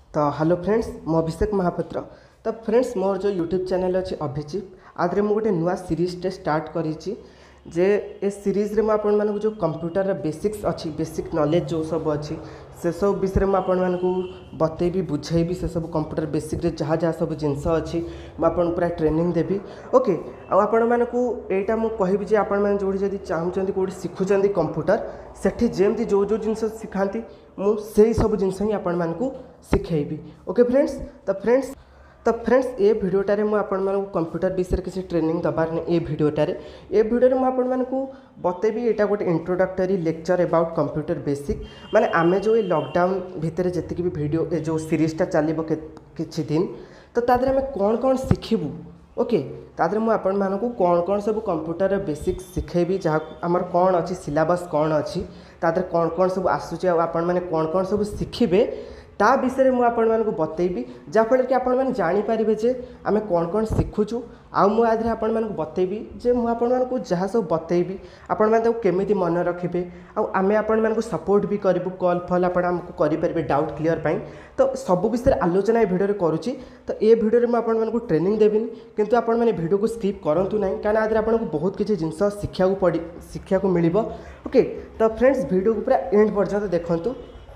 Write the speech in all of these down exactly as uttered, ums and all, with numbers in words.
तो hello friends मो अभिषेक महापात्र। तो फ्रेंड्स मोर जो यूट्यूब चैनल अच्छी अभिजी आदि मुझे गोटे नुआ सीरीजटे स्टार्ट करी जे ए सीरीज रे आपण मानक जो कंप्यूटर बेसिक्स अच्छी बेसिक नॉलेज जो सब अच्छी से सब विषय में आपण मानक बतेबी बुझेबी से सब कंप्यूटर बेसिक रे जहाँ जहाँ सब जिनस अच्छी मुझे पूरा ट्रेनिंग देवी। ओके आपण मानक एटा मु कहबी जे आपण माने जोड़ी जदी चाहउचंदी कोडी सिखुचंदी कंप्यूटर सेठी जेमती जो जो जिनस सिखांती मु सेही सब जिनस ही आपण मानक सिखेबी। ओके फ्रेंड्स तो फ्रेंड्स तो फ्रेंड्स ए भिडियोटारे मु आपण मानक कंप्यूटर विषय किसी ट्रेनिंग दबार ने ए भिडियोटारे ए भिडियो आपण मानक बतेबी एटा गोटे introductory lecture about computer basic माने आमे जो ए लॉकडाउन भितर जति भी भिडियो जो सीरीजटा चलिबो किछि दिन तो तादरे आमे कोन कोन सिखिबू। ओके तादरे मु आपण मानक कोन कोन सब कंप्यूटर बेसिक सिखेबी जहाँ आमर कोन अछि सिलेबस कोन अछि तादरे कोन कोन सब आसुचे आपण माने कोन कोन सब सिखिबे ता विषय मुझे आपण मानक बतेबी जहाँफल कि आपण मैंने जानीपारे जे आम कौन कौन शिखुचु आउ मु आधे आपण मानक बतेबी जे मु आपण मानक जहाँ सब बतेबी आपण माने केमिति मन रखिबे आउ आमे आपण मानक सपोर्ट भी करिबु कॉल फॉल आपण हमको करि परिबे डाउट क्लियर पाई तो सब विषय आलोचना ए वीडियो रे करूची। तो ए वीडियो रे मु आपण मानक ट्रेनिंग देबिनी किंतु आपण माने वीडियो को स्किप करंतु नाही काना आधे आपण को बहुत किछि जिंस शिक्षा को पड़ी शिक्षा को मिलिबो। ओके तो फ्रेंड्स वीडियो को पूरा एंड पर्यंत देखंतु।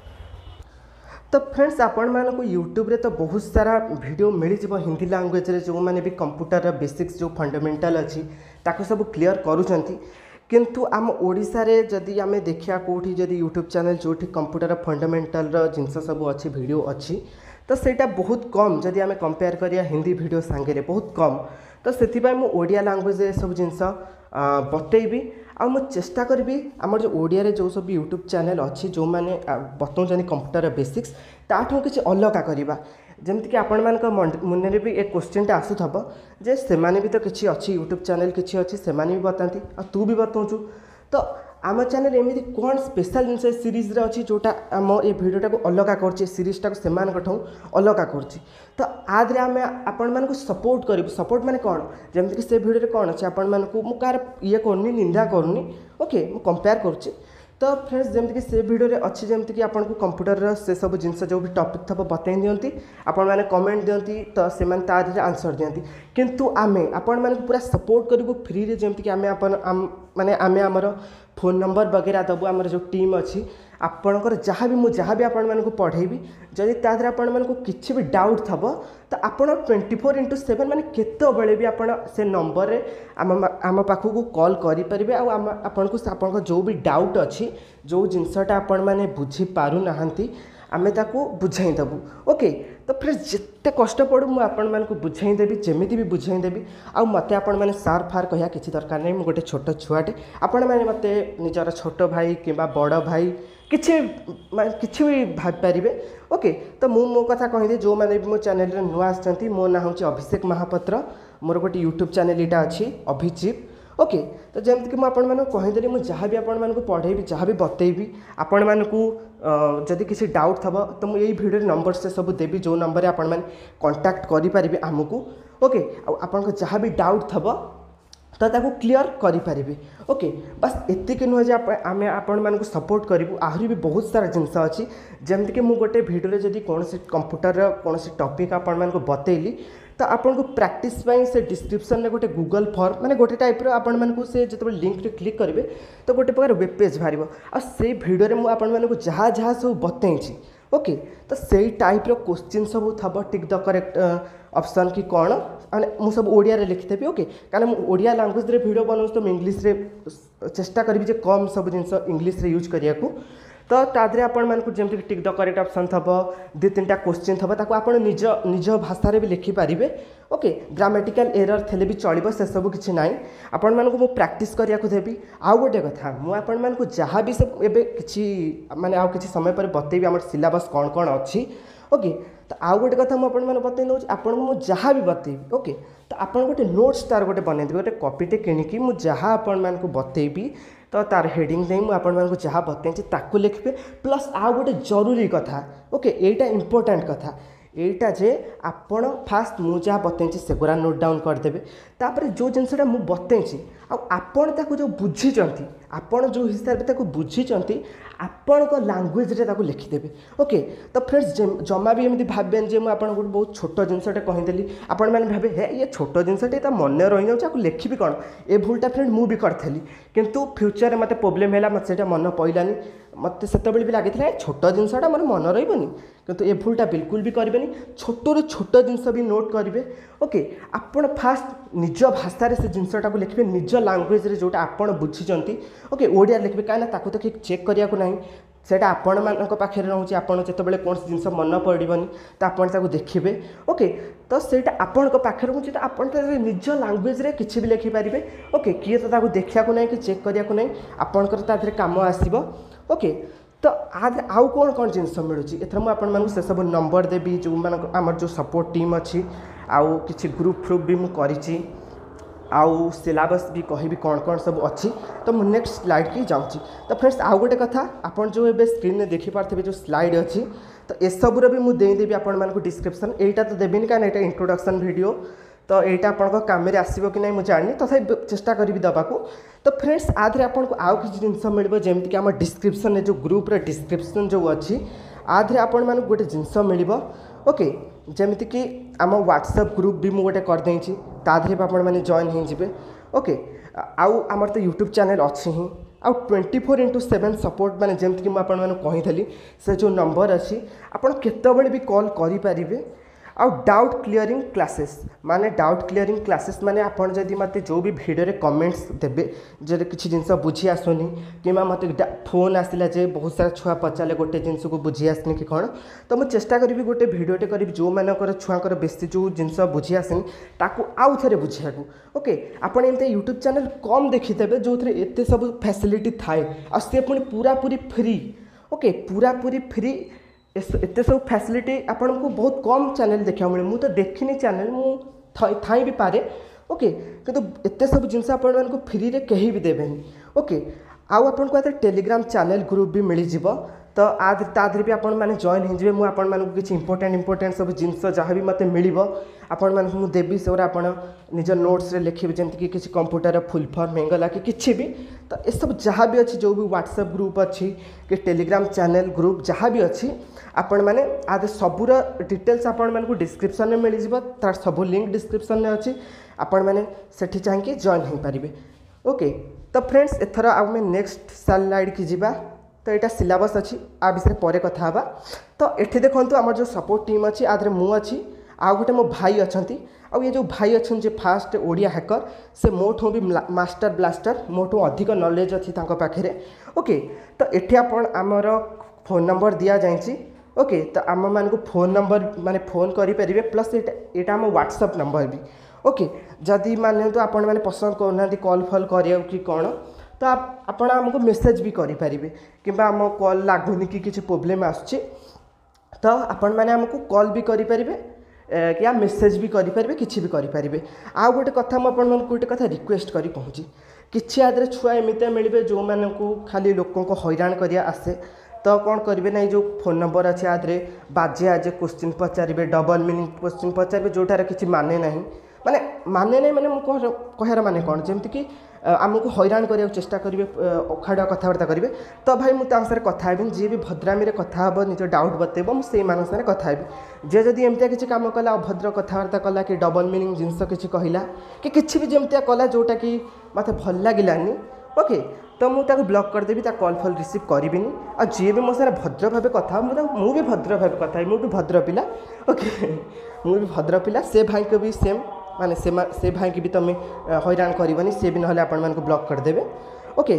तो फ्रेंड्स आपण मानक यूट्यूब रे तो बहुत सारा वीडियो मिल जाव हिंदी लैंग्वेज रे जो माने भी कंप्यूटर बेसिक्स जो फंडामेंटल अच्छी ताको सब क्लियर करूचंती किंतु आम ओडिशा रे जदी आमे देखिया कोठी जदी यूट्यूब चैनल जोठी कंप्यूटर फंडामेंटल रो जिंस सब अच्छी वीडियो अच्छी तो सेटा बहुत कम जदी आमे कंपेयर करिया हिंदी वीडियो सांगे रे बहुत कम। तो सेथिबाय मु ओडिया लैंग्वेज रे सब जिंस बतेइबी आ मु चेष्टा करी आम जो ओडिया रे जो सब यूट्यूब चैनल अच्छी जो मैंने बताऊँ कंप्यूटर बेसिक्स ताठू किसी अलग करवा जमती कि आपण मान मन भी एक क्वेश्चनटा आसूब जे से भी तो किसी अच्छी यूट्यूब चैनल किसी अच्छी से भी बताती आ तू भी बताऊँ तो आम चैनल एमती कौन स्पेशल जिन सीरीज रे अच्छी जोटा आम ये भिडियोटा को अलग कर सीरीजटा को सेमान अलग कर तो आदि आम आपण मानक सपोर्ट करूँ सपोर्ट माने कौन जमती कि से भिडियो कौन अच्छे आपण मानक मु कार ये करनी निंदा करनी। ओके मु कंपेयर करुच्ची तो फ्रेंड्स जमती कि से भिडियो अच्छी जमती कि आपको कंप्यूटर से सब जिनस जो भी टॉपिक थब बतई दिंती आपण मैंने कमेंट दिंती तो से तादे आंसर दिंती किंतु आमे आपण मानक पूरा सपोर्ट करूँ फ्री रे जमती कि आमे अपन आम माने आमे आमर फोन नंबर वगैरह दबू आमर जो टीम अच्छी आपणकर जहाँ भी मुझे जहाँ भी आपण मानक पढ़ेबी जदि तादे आपण मानक किसी भी डाउट थब तो आपण ट्वेंटी फोर इंटू सेवेन मैंने केतबेले भी आपण से नंबर रे आम आम पाखक कॉल करेंगे आम आपन को आपन जो भी डाउट अच्छी जो जिनसटा आपण मैंने बुझी पारु नाहंती आमे ताको बुझाई देबू। ओके तो फिर जिते कष्ट पड़ू मुझे आपण मानक बुझाई देबी जमीती भी बुझाई देबी आ मते आपण माने सार फार कहिया किछि दरकार नहीं। मु गोटे छोट छुआटे आपण माने मते निजर छोट भाई किंबा बड़ भाई किछि किछि भी भाबी पारिबे। ओके तो मु मो कथा कहि जो माने भी मो चैनल रे नुआ आछंती मो ना होची अभिषेक महापात्र मोर गोटे यूट्यूब चैनल इटा अछि अभिजीत। ओके तो जमती कि मुझे कहीदेली मुझे जहाँ भी आपण मानक पढ़ेबी जहाँ भी बतेबी आपण मानक जदि किसी डाउट थब तो मुझे यही भिडियो नंबर से सब देवी जो नंबर आपण मैंने कांटेक्ट करेंगे आमको। ओके आपन जहाँ भी डाउट थब तो ताको क्लियर करेंगे। ओके बस एतिक नुह जे आम आपण मानक सपोर्ट करूँ आहरी भी बहुत सारा जिनस अच्छी जमती कि मुझे गोटे भिडियो जदि कौन कंप्यूटर कौन टॉपिक आपण मानक बतेली तो आपन को प्रैक्टिस से डिस्क्रिप्शन में गोटे गूगल फॉर्म माने गोटे टाइप आपण मानक से जो लिंक रे क्लिक करेंगे तो गोटे प्रकार वेब पेज बाहर आ से भिडियो रे मु आपण मानक जहाँ जहाँ सब बतई। ओके तो सही टाइप रो क्वेश्चन सब थब टिक द करेक्ट ऑप्शन कि कौन माने मु सब ओडिया रे लिखिथेबी। ओके कारण मु ओडिया लैंग्वेज रे वीडियो बनाऊँ तो इंग्लिश रे चेष्टा करी जे कम सब जिनस इंग्लिश रे यूज करिया को तो तादरे आपण मानक जमती टिक द करेक्ट ऑप्शन थब दु तीन टा क्वेश्चन थब ताको आपण निज निज भाषा रे भी लिखि पारिबे। ओके ग्रामेटिकल एरर थेले भी चलिबो से सब किछि नाही आपण मानक मु प्रैक्टिस करिया को देबी। आउ गोटे कथा मु आपण मानक जहाँ भी सब एबे किछि माने आउ किछि समय पर बतेबी हमर सिलेबस कोन कोन अछि। ओके तो आउ गोटे कथा मु आपण मानक बतै नउछि आपण मु जहाँ भी बतेबी। ओके तो आपण गोटे नोट्स तार गोटे बनै देबे गोटे कॉपीटे किनिकी मु जहाँ आपण मानक बतेबी तो तार हेडिंग नहीं मुझे आपण मानक जहाँ बतई ताकू लिखे प्लस आउ गोटे जरूरी कथा। ओके एटा इंपोर्टेंट कथा एटा जे आपण फास्ट मु जहाँ बतई सेगुरा नोट डाउन करदेवे तापर जो जिनसटा मु बतई आपण ताकू जो बुझी आपण जो हिसाब से बुझी आपण को लैंग्वेज रे ताको लिखिदेवे ओके। तो फ्रेंड्स जमा भी एमती भावेन जे मुझे आपको बहुत छोट जिनसटे कहीदेली आपण मैंने भावे हे ये छोट जिनसटे तो मन रही जाऊँ लिखी कौन ए भूलटा फ्रेंड मु भी करी किंतु फ्यूचर मत प्रोब्लेम है मत से मन पड़ानी मत से भी लगी छोट जिनसटा मोर मन रही किंतु ए भूलटा बिल्कुल भी करेंगे छोटू छोट जिनस भी नोट करेंगे ओके। आपण फास्ट निज भाषा से जिनसटा को लिखे निज लैंग्वेज रे जोटा आपण बुझी ओके ओडिया लिखे कहीं तो कि चेक करने को नहीं सेटा आपण मानक पाखे रोचे आपड़ जिते कौन जिनस मन पड़ोनी तो आपड़ देखिए ओके। तो सेटा आपण पाखे रोचे तो आप निज लैंग्वेज रे किसी भी लिखिपारे ओके किए तो देखा नहीं कि चेक करने को नहीं आपंकर काम आसो ओके। तो आज आउ कौन कौन जिनस मिलूँ एथर मुझे से सब नंबर देवी जो मान आमर जो सपोर्ट टीम अच्छी आउ कि ग्रुप फ्रुप भी मुझे आउ सिलेबस भी कहबी कौन कौन सब अच्छी। तो मुझे नेक्स्ट स्लाइड की जाऊँगी। तो फ्रेंड्स आउ गोटे कथा आपन जो ए स्क्रीन में देखिपारे जो स्लाइड अच्छी तो ए सबूर भी मुझे देदेवी आपण डिस्क्रिप्शन एटा तो देवी कहीं यहाँ इंट्रोडक्शन वीडियो तो यहाँ आपण काम आसो कि नहीं मुझे जानी तो चेष्टा करी दबाकू। तो फ्रेंड्स आधे आपको आउ कि जिनस मिल जमीक आम डिस्क्रिप्शन जो ग्रुप डिस्क्रिप्शन जो अच्छी आधे आपण मानक गोटे जिनस मिल ओके। जमीती कि आम व्हाट्सएप ग्रुप भी मुझे करदे ताधे भी आपण मैंने जॉइन हो ओके। आउ आमर तो यूट्यूब चैनल अच्छी ही आउ twenty four into seven support मैंने जमीक मुझे कही से जो नंबर अच्छी आपड़ केतबे भी कॉल करें आउ डाउट क्लीयरिंग क्लासेस माने डाउट क्लीयरिंग क्लासेस माने आपन जदि मते जो भी वीडियो रे कमेंट्स देबे जे किछि जिंस बुझी आसोनी किमा मते फोन आसिला जे बहुत सारा छुआ पचाले गोटे जिंस को बुझी आसनी कि कौन तो मुझे चेष्टा करी गोटे वीडियोटे करी जो मानकर छुआकर बेसी जो जिंस बुझी आसनी ताकू आउ थे बुझिया ओके। आपन एमते यूट्यूब चैनल कम देखिदेबे जो थे एते सब फैसिलिटी थाए आ से पुणी पूरा पूरी फ्री ओके पूरा पूरी फ्री एत सब फैसिलिटी आपन को बहुत कम चैनल देखा मिले मुझे तो देखनी चैनल मुझे थाई भी पारे ओके किंतु एत सब जिनस आपण को फ्री रे कहीं भी देवेनि ओके। आउ आपन को टेलीग्राम चैनल ग्रुप भी मिल जिवो तो आदि तादरे भी आपण मैंने जॉइन हो जाए मुझे आपको किसी इंपोर्टेंट इंपोर्टेंट सब जिनस जहाँ भी मत मिल आपण मानक मुझे देवी से आपण निज नोट्स रे लिखे जमीक किसी कंप्यूटर फुल फॉर्म होगला कि किसी भी तो ये सब जहाँ भी अच्छी जो भी व्हाट्सएप ग्रुप अच्छी कि टेलीग्राम चैनल ग्रुप जहाँ भी अच्छी आपण मैंने आदि सबूर डिटेल्स आपण मानक डिस्क्रिप्शन में मिल जाव तार सब लिंक डिस्क्रिप्शन में अच्छी आपण मैंने सेठी चाहिए जॉइन हो पारे ओके। तो फ्रेंड्स एथर आम नेक्स्ट स्लाइड की जीवा तो यहाँ सिलेबस अच्छी आ विषय पर कथा बा। तो ये देखो आम जो सपोर्ट टीम अच्छी आधे मु अच्छी आउ गोटे मो भाई अच्छा आउ ये जो भाई अच्छा जो फास्ट ओडिया हैकर से मोठू भी मास्टर ब्लास्टर मोठू अधिक नॉलेज अच्छी पाखे ओके। तो ये आमर फोन नंबर दि जाए ओके। तो आम मान को फोन नंबर माने फोन करेंगे प्लस ये आम व्हाट्सएप नंबर भी ओके। जदि मान तो आपण मैंने पसंद करना कॉल फल कर कि कौन तो आप आमको मेसेज भी करेंगे कि आम कॉल लगुनि कि किसी प्रोब्लेम आसुची तो आपण मैंने आमको कॉल भी करेंगे कि आप मेसेज भी करेंगे किसी भी करेंगे। आउ गोटे कथा मुझे गोटे कथा रिक्वेस्ट करी कहूँ किसी आदि छुआ एमती मिले जो मानू खाली लोक हैरान कर आसे तो कौन करेंगे ना जो फोन नंबर अच्छे आदि बाजे आजे क्वेश्चन पचारे डबल मीनिंग क्वेश्चन पचारे जोटार किसी माने ना माने माने नहीं माने कहार माने कौन जमीक कि आमको हैरान करने चेष्टा करेंगे अखाड़ुआ कथबार्ता करेंगे तो भाई मुझे सारे कथा हेबी जी भी भद्रामी कथा हे निज डाउट बतेब मुझे सारे कथा हेबी जे जदि एमती किसी काम कला अभद्र कथबार्ता कला कि डबल मीनिंग जिनस किसी कहला कि किसी भी जमती कला जोटा कि मत भल लगे ओके तो मुझे ब्लॉक करदेवी कॉल फल रिसीव करी आ जी भी मो सारे भद्र भाव कथा मुझे भी भद्र भाव कथा मुझे भद्र पिला ओके मुझे भी भद्र पिला से भाई को भी सेम माने से, से भाई की भी तुम हैरान करनी सी भी ना आपण ब्लॉक करदेवे ओके।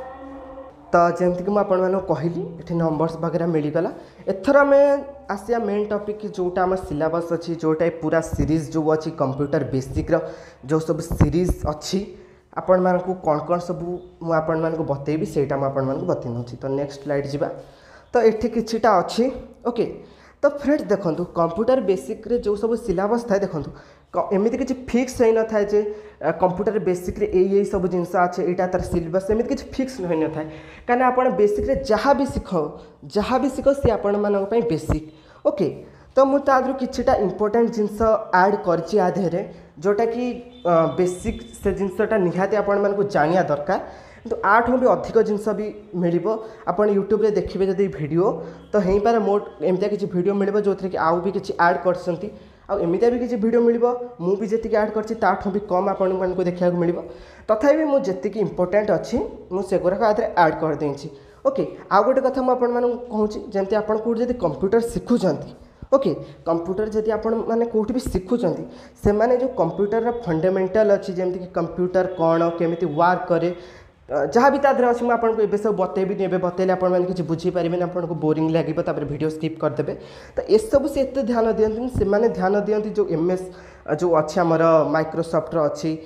तो जमीक मुझे कहली ये नंबर्स वगैरह मिलगला एथर आम आसिया मेन टॉपिक जोटा आम सिलेबस अच्छी जोटा पूरा सीरीज जो अच्छी कंप्यूटर बेसिक रो जो सब सीरीज अच्छी आपण मानक कौन कौन सब मुझे बतेबी से बतई नौची। तो नेक्स्ट स्लाइड जीवा तो ये किछिटा अच्छी ओके। तो फ्रेंड्स देखो कंप्यूटर बेसिक रे जो सब सिलेबस थाए देखो एमती किसी फिक्स हो न था जे कंप्यूटर बेसिक रे ये सब जिनस अच्छे यहाँ तार सिलेबस एमती किसी फिक्स हो न था कहीं आप बेसिक रे जहाँ भी शिख जहाँ भी शिख सी आपण मानी बेसिक ओके। तो मुझे तादर किछिटा इंपोर्टेंट जिनस ऐड कर जोटा कि बेसिक से जिनसटा निहाती आपण मानक जानिया दरकार कि आठ भी अधिक जिनस भी मिल आप यूट्यूब रे देखिए जब वीडियो तो हो पारे मोर एमती किसी वीडियो मिल जो कि आउ भी किसी ऐड कर एमती भी किसी वीडियो मिल मुझे जी ऐड कर भी कम आपण को देखा मिल तथापि मुझे जी इंपोर्टाट अच्छी मुझे गुराक आदि ऐड कर देछि ओके। आउ गोटे कथा मुझे कहूँ जमी आप कौट कंप्यूटर शिखुंट ओके कंप्यूटर जदि आपण माने कोठी भी शिखुंट से माने जो कंप्यूटर फंडामेंटल अच्छी जमी कि कंप्यूटर कौन केमिति वर्क करे जहाँ भी तादर अच्छे मुझे सब बतेबी एवं बतैले आपने किसी बुझीपारे आपको बोरिंग लगे वीडियो स्किप करदे तो ये सब से एत ध्यान दिखती से माने ध्यान दिखती जो एम एस जो अच्छी आमर माइक्रोसॉफ्ट अच्छी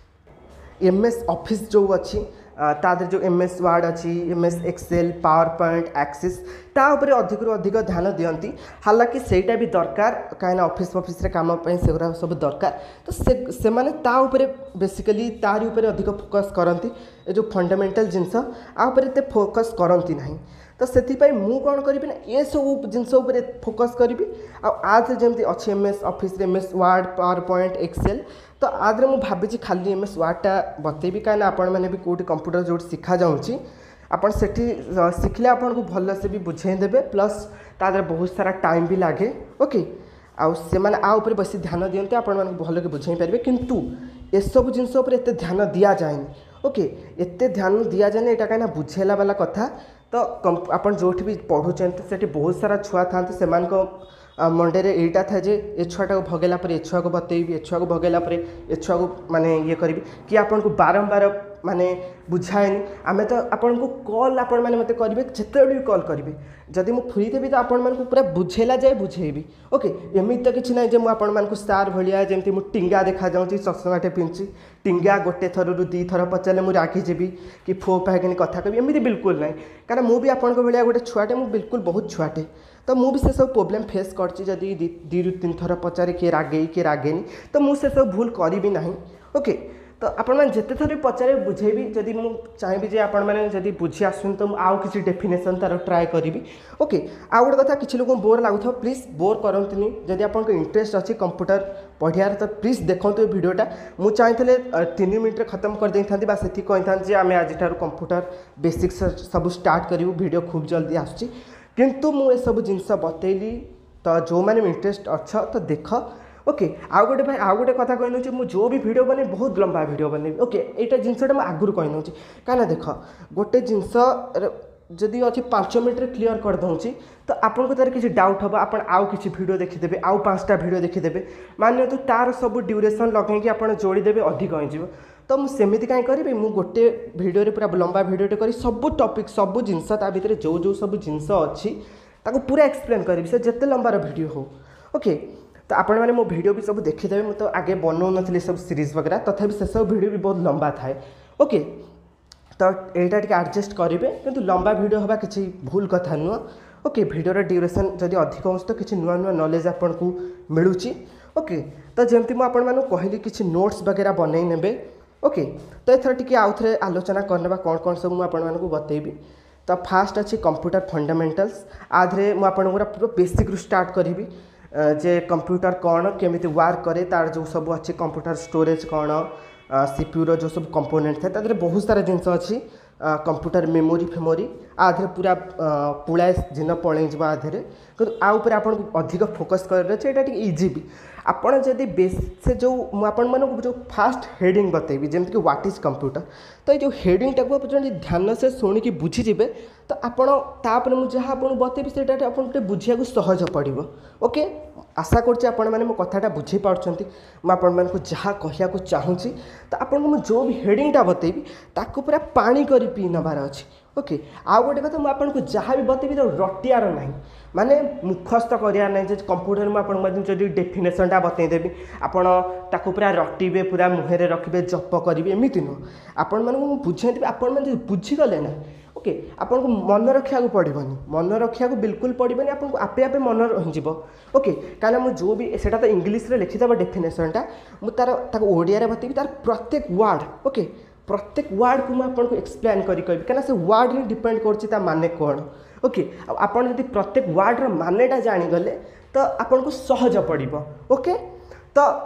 एम एस ऑफिस जो अच्छी तादर जो एम एस वर्ड अच्छी M S Excel PowerPoint Access तापर अधिक रु अधिक ध्यान दिखती हालांकि सेटा भी दरकार कहीं ऑफिस ऑफिस काम से सब दरकार तो से, से माने ता उपरे बेसिकली तारी उपरे अधिक फोकस करती जो फंडामेंटल जिनस आते फोकस करती ना तो से मु कौन करी ना ये सब जिनस फोकस करी आज जमी अच्छी M S Office M S Word PowerPoint Excel तो आदरे मुझे भावी खाली एम एस वर्डटा बतेबी कहीं आपण मैंने भी कौट कंप्यूटर जो शिखा जाऊँगी आपड़ से शिखले आपन को भल से भी बुझेदेवे प्लस तादर बहुत सारा टाइम भी लगे ओके आउ से माने आ ऊपर बस ध्यान दियंते आपण माने भल के बुझे पारे किंतु ए सब जिनस उपर एते ध्यान दिया जाए ओके एते ध्यान दिया जाए यहाँ कहीं बुझेला वाला कथा तो आप जो भी पढ़ुं से बहुत सारा छुआ था से मंडे रे एटा था जे ए छुआटा को भगेला पर ए छुआ को बतेबी ए छुआ को भगेला पर ए छुआ को माने ये करी कि आपन को बारंबार माने बुझाएनी आमे तो आपन को कॉल आपन माने मते करिवे जते भी कॉल करिवे जदि मु फ्री देबी तो आपन मान को पूरा बुझेला जाए बुझेबी ओके एमित तो किछि नै जे मु आपन मान को स्टार भलिया जेमति मु टिंगा देखा जाउची ससंगाटे पिंची टिंगा गोटे थर रु दी थर पचाले मु राखी जेबी कि फो पागनी कथा कबी एमिति बिल्कुल नै कारण मु भी आपन को भलिया गोटे छुआटे मु बिल्कुल बहुत छुआटे तो मुझे से सब प्रोब्लेम फेस करछि जदि दी रु तीन थर पचारे किए रागे किए रागेनी तो मुझे सब भूल करी भी नहीं ओके तो आपण मैंने जिते थर पचारे बुझेबी जदि मु चाहिए जे आपण मैंने जदि बुझी आसुन तो आउ किसी डेफिनेशन तार ट्राए करी ओके आउ गोटे कथा किसी लोग बोर लगुथ प्लीज बोर करंतनी जदि आपन इंटरेस्ट अच्छी कंप्यूटर पढ़ियार तो प्लीज देखते ये वीडियोटा मु चाहिए तीन मिनट खत्म कर दे था से कही आम आज कंप्यूटर बेसिक्स सब स्टार्ट करूँ वीडियो खूब जल्दी आसुची किंतु मु ए सब जिनस बतैली तो जो मैंने इंटरेस्ट अच्छा तो देख ओके आउ गोटे भाई आउ गोटे कथा कही मु जो भी वीडियो बने बहुत लंबा वीडियो बने ओके यहाँ जिनसा मुझे आगुरी कही कहीं देख गोटे जिनस जदि अच्छी पाँच मिनट क्लीयर कर दूँगी तो आपको तार किसी डाउट हम आप आउ किसी वीडियो देखीदे आउ पाँचटा वीडियो देखीदे मान तो तार सब ड्यूरेशन लगेगी आप जोड़ीदेवे अधिक हो तो मुझे सेमती कहीं करी मुझे गोटे वीडियो पूरा लंबा वीडियोटे कर सब टॉपिक सब जिनस ता भीतर जो जो सब जिनस अच्छी ताको पूरा एक्सप्लेन करी से जिते लंबार वीडियो हो ओके तो आपण मैंने मो वीडियो भी सब देखीदेवे मुझे तो आगे बनाऊ नी सब सीरीज वगैरह तथापि से सब वीडियो भी बहुत लंबा थाए ओके तो यहाँ टे एडजस्ट करेंगे किंतु लंबा वीडियो हवा किसी भूल कथा नुह ओके वीडियोर ड्यूरेशन जदि अधिक हो तो किसी नुआ नुआ नॉलेज आपन को मिलूची ओके तो जमती मुझे कहली किसी नोट्स वगैरह बनई ने ओके तो एथर टी आउ थे आलोचना करने कौन कौन सब मुझे बतेबी तो फास्ट अच्छी कंप्यूटर फंडामेंटल्स आधे मुझे पूरा बेसिक रू स्टार्ट करी जे कंप्यूटर कौन केमिति वर्क करे तार जो सब अच्छी कंप्यूटर स्टोरेज कौन सीपीयू जो सब कंपोनेंट था तादरे बहुत सारा जिनस अच्छी कंप्यूटर मेमोरी फेमोरी आधे पूरा पुलाए जिन पलैज आधे आउपर आप अधिक फोकस कर इजी भी आपड़ जदि बेस से जो आपण मानक जो फास्ट हेडिंग बतेबी जमीक कि व्हाट इज कंप्यूटर तो ये जो हेडिंग टाक आप ध्यान से शुणिकी बुझीजे तो आपड़ मुझे जहाँ आपको बतेबी से आपको बुझा सहज पड़ो ओके आशा करें मो कथाटा बुझी पार्टी मुझे जहाँ कहया चाहूँगी तो आपको जो भी हेडिंगटा बतेबी ताको पूरा पानी कर पी नबार अच्छी ओके आउ गोटे कथा मुझे जहाँ भी बतेबी तो रटियार ना माने मुखस्त करार ना कंप्यूटर मुझे डेफिनेशनटा बतईदेवी आपड़ ताको पूरा रटिबे पूरा मुहर रखिए जप करेंगे एमती नुह आपण मानक बुझेदेवी आपण मैंने बुझीगले ना ओके आपन को मन रखा पड़ोनी मन रखा बिल्कुल पड़ोनी आपको आपे आपे मन रही ओके कहीं मुझे जो भी सेटा तो इंग्लीश रे लिखिदेव डेफिनेशनटा मुझे ओडिया बतेबी तार प्रत्येक वर्ड ओके प्रत्येक वर्ड को मुझे एक्सप्लेन करी कहबी कहीं से वर्ड ही डिपेंड कर माने कौन ओके आपन यदि प्रत्येक वर्ड रो मानेटा जानीगले तो आपन को सहज पड़ो ओके तो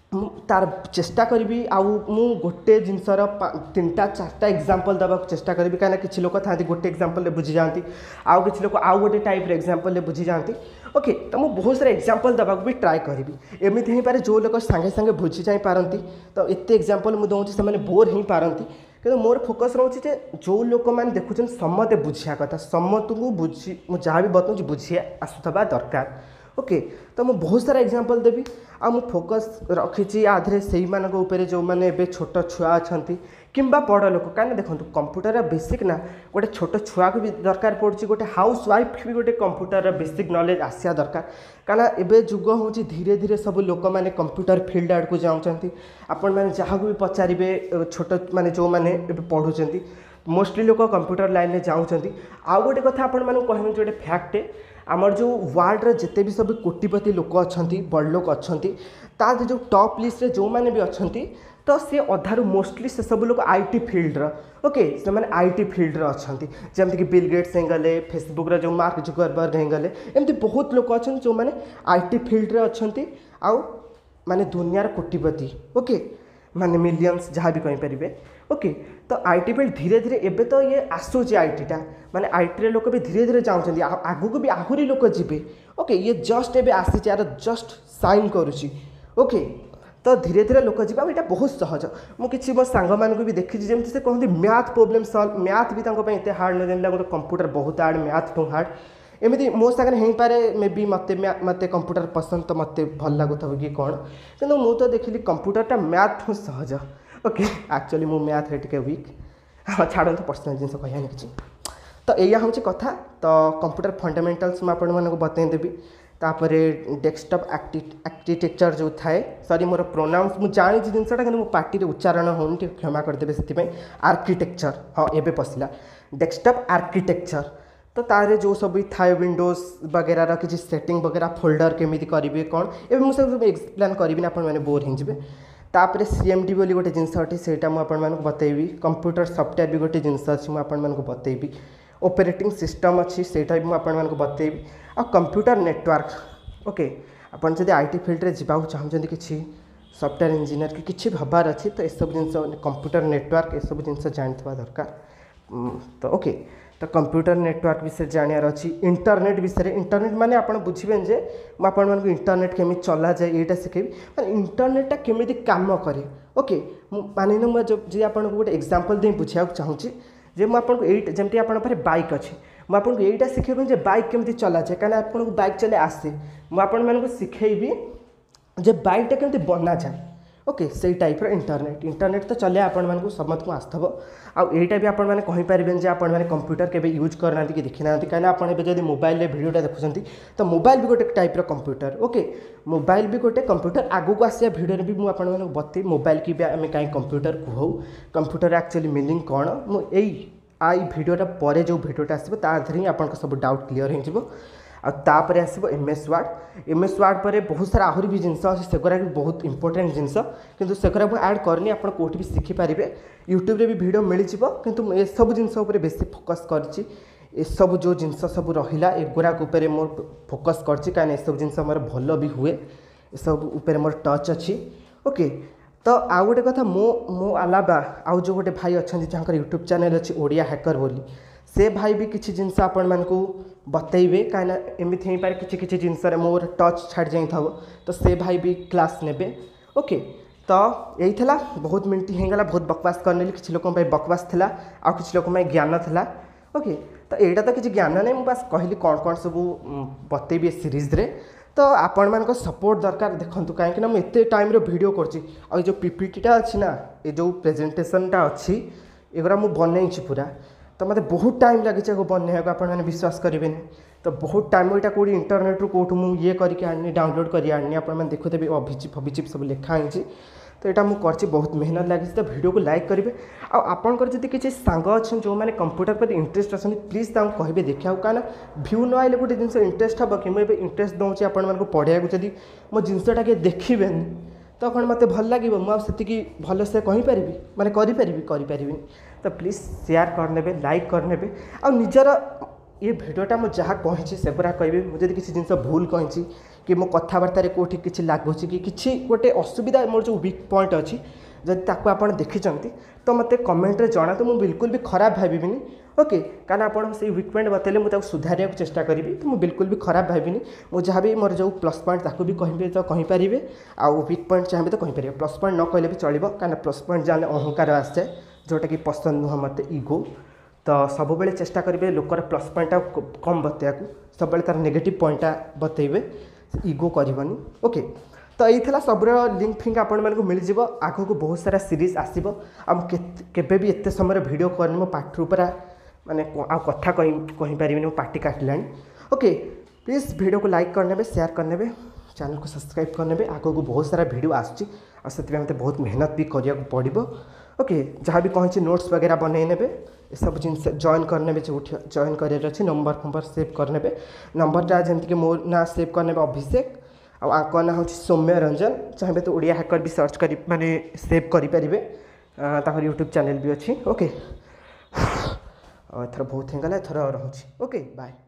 मु तार चेष्टा करी आउ मु गोटे जिनसर तीन टा चार्टा एग्जांपल दबा चेष्टा करी कहीं किसी लोग था गोटे एग्जांपल बुझी जाती आउ किसी लोग आउ गोटे टाइप एग्जांपल बुझी जाती ओके तो मुझे बहुत सारा एग्जांपल दबा भी ट्राए करी एमती हो पारे जो लोग सांगे सांगे बुझी जाई पारती तो एत एग्जांपल मुझे दूसरी से बोर हो पारती कि मोर फोकस रोचे जो लोक मैंने देखुन समते बुझिया कथा समत को बुझी मुझे जहाँ भी बताऊँ बुझी आसुवा दरकार ओके तो मुझे बहुत सारा एग्जांपल देवी आ मु फोकस रखी आधे से मानक जो मैंने एबे छोट छुआ अच्छा किंबा बड़ लोक कहीं देखो कंप्यूटर बेसिक ना गोटे छोट छुआ को भी दरकार पड़े गोटे हाउस वाइफ भी गोटे कंप्यूटर बेसिक नॉलेज आसिया दरकार कहीं एबे जुग हूँ धीरे धीरे सब लोक मैंने कंप्यूटर फील्ड आड़ को जाऊँच आपण मैंने जहाँ को भी पचारे छोट माने जो मैंने पढ़ुं मोस्टली लोक कंप्यूटर लाइन में जाऊँच आउ गोटे कथा आपण मानक कहूँ जो फैक्ट आमर जो वर्ल्ड जिते भी सब कोटिपति लोक अच्छा बड़ लोक अच्छा तार जो टॉप लिस्ट रे जो मैंने भी अच्छा तो सी अधारू मोस्टली से सब लोग आईटी फील्ड रो ओके से माने आईटी फील्ड रो अच्छा जमती कि बिल गेट्स गले फेसबुक रो जो मार्क जुकरबर्ग गले एमती बहुत लोक अच्छा जो मैंने आईटी फील्ड रे अच्छा आउ माने दुनियार कोटिपति ओके माने मिलियंस जहाँ भी कहींपारे ओके तो आईटी फील्ड धीरे धीरे एबे तो ये आसूच आईटीटा माने आईटी लोक भी धीरे धीरे जाऊँच आगू को भी आहरी लोक जी ओके ये जस्ट एबे आसी यार जस्ट साइन करुच्ची ओके तो धीरे धीरे लोक जी यहाँ बहुत सहज मुझे मो सांग मानक भी देखी जमी से कहते मैथ प्रोब्लेम सल्व मैथ भी एत हार्ड न जमी गोटे कंप्यूटर बहुत हार्ड मैथ टू हार्ड एमती मो सागर हो पारे मे बी मत मत कंप्यूटर पसंद तो मत भल लगुता कि कौन कि मुझे देखिली कंप्यूटरटा मैथ हूँ सहज ओके एक्चुअली मो मैथ रे टिके वीक हाँ छाड़ तो पर्सनाल जिन कहनी कि तो या हूँ कथा तो कंप्यूटर फंडामेंटल्स मुझे बतईदेवी तापर डेस्कटॉप आर्किटेक्चर जो थाए सॉरी मोर प्रोनाउंस मुझे जानी जिनसा कि मो पार्टी उच्चारण होनी क्षमा करदे से आर्किटेक्चर हाँ एबे पसला डेस्कटॉप आर्किटेक्चर तो तारे जो सब थाए विंडोज वगैरह किसी सेटिंग वगैरह फोल्डर केमिति करेंगे कौन ए मुझे सब एक्सप्लेन करी आपने बोर हो तापर सीएमडी बोली गोटे जिनस अच्छे से बतईबी कंप्यूटर सॉफ्टवेयर भी गोटे जिनस अच्छी मुझे बतईबी ऑपरेटिंग सिस्टम अच्छी सेटा भी मुझे बतईबी आ कंप्यूटर नेटवर्क ओके आपन जदि आईटी फील्ड रे जीवा चाहते किसी सॉफ्टवेयर इंजीनियर कि किसी भी हबार अच्छी तो सब जिन कंप्यूटर नेटवर्क ये सब जिन जानवा दरकार तो ओके तो कंप्यूटर नेटवर्क विषय जानार अच्छी इंटरनेट विषय इंटरनेट माने आप बुझे जे मुझे इंटरनेट केमी चला जाए यहाँ शिखेबी माने इंटरनेटा केमी काम करे ओके मानी मुझे जी आपको गोटे एग्जांपल दे बुझा चाहूँगी जे मुझे जमी आप बाइक अच्छी मुझे यहीटा शिखेबी बाइक केमी चला जाए कहीं आपको बाइक चले आसे मुझे शिखेबी जे बाइकटा केमी बना जाए ओके से टाइप इंटरनेट इंटरनेट तो चले आपको समझ को आसव आईटा भी आपने कहींपारे जे आपने कंप्यूटर के यूज करना कि देखी ना कहीं आप जब मोबाइल भिडियोटा देखुं तो मोबाइल भी गोटे टाइप कंप्यूटर ओके मोबाइल भी गोटे कंप्यूटर आगू को आसिया भिडियो भी मुझे बतई मोबाइल की आम कहीं कंप्यूटर कहू कंप्यूटर एक्चुअली मीनिंग कौन मुझे आई भिडियोटा पर जो भिडियोटा आसो ताधर ही आप सब डाउट क्लीयर हो तापर आसो M S Word M S Word पर बहुत सारा आहरी भी जिनस अच्छे सेगुरा भी बहुत इंपोर्टेंट जिनस किंतु सेगुरा मुझे ऐड करनी आप कौट भी शिखिपारे यूट्यूब रे भी वीडियो मिल जाव किंतु ये सब जिनस बेसी फोकस करछि सब जो जिनस सब रहा एगुराक उपर मोर फोकस करछि कहीं सब जिनस मोर भल भी हुए सब उपर मोर टच अच्छी ओके तो आउ गोटे कथा मो मो अलावा आउ जो गोटे भाई अच्छा जहाँ यूट्यूब चैनल अच्छी ओडिया हैकर बोली से भाई भी किसी जिनस आपण मानकू बतईबे कहीं एमती हो पारे किसी किसी जिनस मोर टच छाड़ जाई था तो से भाई भी क्लास नेबे ओके तो यही था बहुत मिनट होगला बहुत बकवास करने किसी लोक बकवास थिला आ किसी लोक ज्ञान थिला ओके तो यहाँ तो किसी ज्ञान नहीं मुझे बस कहली कौन कौन सब बतईबी सीरीज रे तो आपण मान सपोर्ट दरकार देखूँ कहीं मुझे टाइम वीडियो कर जो पीपीटीटा अच्छी ना ये जो प्रेजेंटेशनटा अच्छी एगुरा मुझे बनई पूरा तो मतलब बहुत टाइम लगी बनने को आपने विश्वास करेंगे तो बहुत टाइम यहाँ कौटी इंटरनेट रू कौटू मुझे ये करके आनी डाउनलोड कर आनी आप देखुथे अभिचिप अभिचिप सब लिखाई तो यहाँ मुझे बहुत मेहनत लगी तो वीडियो को लाइक करेंगे आपंकर जब किसी सांग अच्छे जो मैंने कंप्यूटर पर इंटरेस्ट अच्छा प्लीज कहे देखा कहीं भ्यू न आइले गोटे जिन इंटरेस्ट हम कि मुझे इंटरेस्ट दूसरी आपको पढ़ाया जब मो जिनसा किए देखिए तो कौन मत भल लगे मुझे भल से कहींपारि माने करी तो प्लीज शेयर करने लाइक करने आ निजर ये भिडटा मुझे जहाँ कही से पूरा कहबी मुझे किसी जिन भूल कही कि मो कथबार्तार कौटी किसी लगुच कि किसी गोटे असुविधा मोर जो वीक पॉइंट अच्छी जदि ताको आप देखी तो मत कमेंट रे जना तो मुझे बिल्कुल भी खराब भाविनी ओके कारण आप वीक पॉइंट बतले मुझे सुधार चेष्टा करी तो मुझे बिल्कुल भी खराब भाविनी मुझे जहाँ भी मोर जो प्लस पॉइंट ताको भी कहे तो कहींपारे आउ वीक पॉइंट चाहिए तो कहींपारे प्लस पॉइंट न कहले भी चलो कारण प्लस पॉइंट जाने अहंकार आसे जोटा कि पसंद नुह मत इगो तो सब बेले चेष्टा करेंगे लोकर प्लस पॉइंटा कम बतेको सब तार नेगेटिव पॉइंटा बतेबे इगो करनी ओके तो यही सब लिंक फिंक आपण मानक मिल जाव आग को बहुत सारा सीरीज आसो केबे भी एत समय वीडियो करनी मो पाठरू पूरा माने आ कथा कहींपारे मो पार्टी काटला ओके प्लीज़ वीडियो को लाइक करने शेयर करने चैनल को सब्सक्राइब करने आग को बहुत सारा वीडियो आसुच्ची और से मत बहुत मेहनत भी करिया पड़ो ओके जहाँ भी कहीं नोट्स वगैरह बनई ने सब जिन जॉइन करने जो जॉइन कर नंबर फंबर सेव करने नंबरटा जमीक मो ना सेव करने अभिषेक आक ना हूँ सौम्य रंजन चाहिए तो ओडिया हैकर भी सर्च कर माने सेव करें यूट्यूब चैनल भी अच्छी ओके एथर बहुत हिंगला एथर रोचे ओके बाय।